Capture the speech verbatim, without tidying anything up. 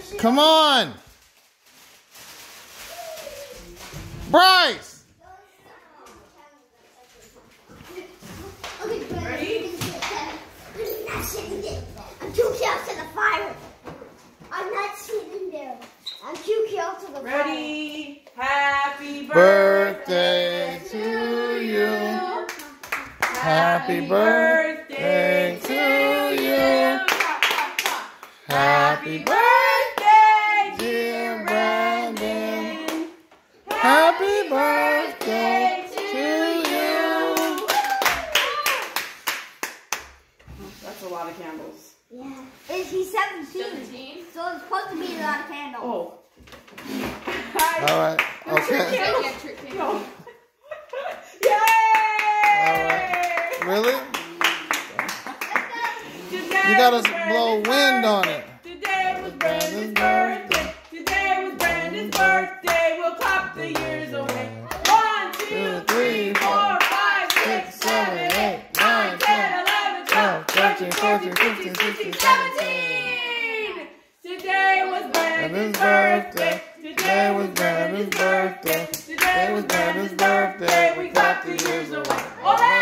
Come on. Bryce. Ready? I'm too close to the fire. I'm not sitting there. I'm too close to the fire. Ready? Happy Birthday birthday to you. Happy birthday to you. Happy birthday, dear Brandon. Happy birthday to you. That's a lot of candles. Yeah. Is he seventeen? seventeen? So it's supposed to be a lot of candles. Oh. All right. Okay. Yeah, trick candle. No. Yay! All right. Really? Today You gotta was blow Brandon's wind on birthday. it. Today was Brandon's birthday. Today was Brandon's birthday. We'll clap the years away. One, two, three, four, five, six, seven, eight, nine, ten, eleven, twelve, thirteen, fourteen, fifteen, sixteen, seventeen. Today was Brandon's birthday. Today was Brandon's birthday. Today was Brandon's birthday. We clap the years away. Ole!